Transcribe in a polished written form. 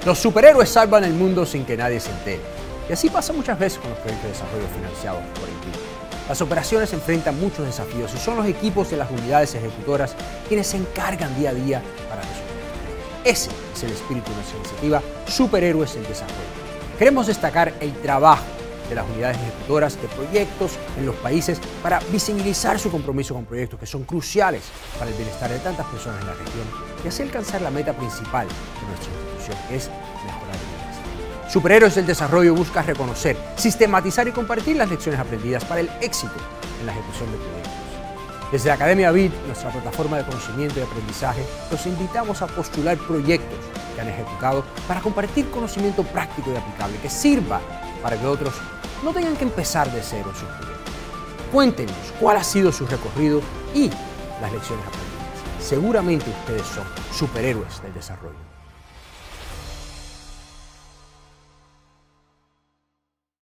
Los superhéroes salvan el mundo sin que nadie se entere. Y así pasa muchas veces con los proyectos de desarrollo financiados por el PIB. Las operaciones enfrentan muchos desafíos y son los equipos de las unidades ejecutoras quienes se encargan día a día para resolver. Ese es el espíritu de nuestra iniciativa Superhéroes del Desarrollo. Queremos destacar el trabajo de las unidades ejecutoras de proyectos en los países para visibilizar su compromiso con proyectos que son cruciales para el bienestar de tantas personas en la región y así alcanzar la meta principal de nuestra institución, que es mejorar el bienestar. Superhéroes del Desarrollo busca reconocer, sistematizar y compartir las lecciones aprendidas para el éxito en la ejecución de proyectos. Desde la Academia BID, nuestra plataforma de conocimiento y aprendizaje, los invitamos a postular proyectos que han ejecutado para compartir conocimiento práctico y aplicable que sirva para que otros no tengan que empezar de cero en sus proyectos. Cuéntenos cuál ha sido su recorrido y las lecciones aprendidas. Seguramente ustedes son superhéroes del desarrollo.